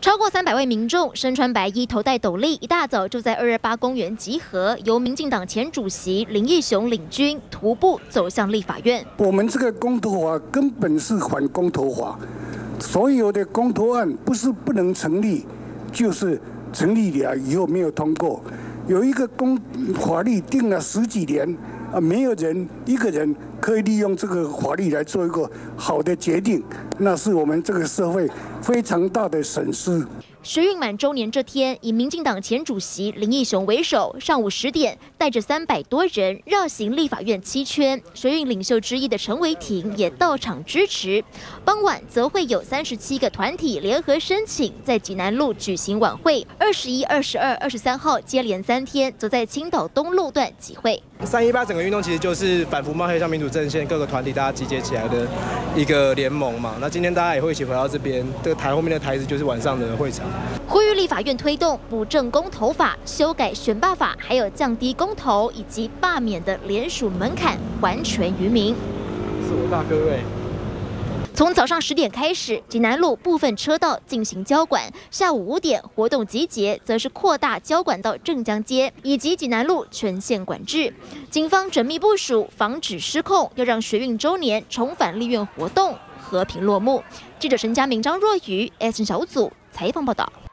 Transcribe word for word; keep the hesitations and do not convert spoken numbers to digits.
超过三百位民众身穿白衣、头戴斗笠，一大早就在二二八公园集合，由民进党前主席林义雄领军徒步走向立法院。 我们这个公投法根本是反公投法，所有的公投案不是不能成立，就是成立了以后没有通过。有一个公法律定了十几年。 啊，没有人一个人可以利用这个法律来做一个好的决定，那是我们这个社会非常大的损失。 学运满周年这天，以民进党前主席林义雄为首，上午十点带着三百多人绕行立法院七圈。学运领袖之一的陈为廷也到场支持。傍晚则会有三十七个团体联合申请在济南路举行晚会，二十一、二十二、二十三号接连三天则在青岛东路段集会。 三一八整个运动其实就是反服贸黑箱民主阵线各个团体大家集结起来的一个联盟嘛。那今天大家也会一起回到这边，这个台后面的台子就是晚上的会场。 呼吁立法院推动补正公投法、修改选罢法，还有降低公投以及罢免的联署门槛，还权于民。 是我大哥哎。 从早上十点开始，济南路部分车道进行交管；下午五点活动集结，则是扩大交管到镇江街以及济南路全线管制。警方缜密部署，防止失控，要让学运周年重返立院活动和平落幕。记者陈家明、张若愚 ，S N 小组采访报道。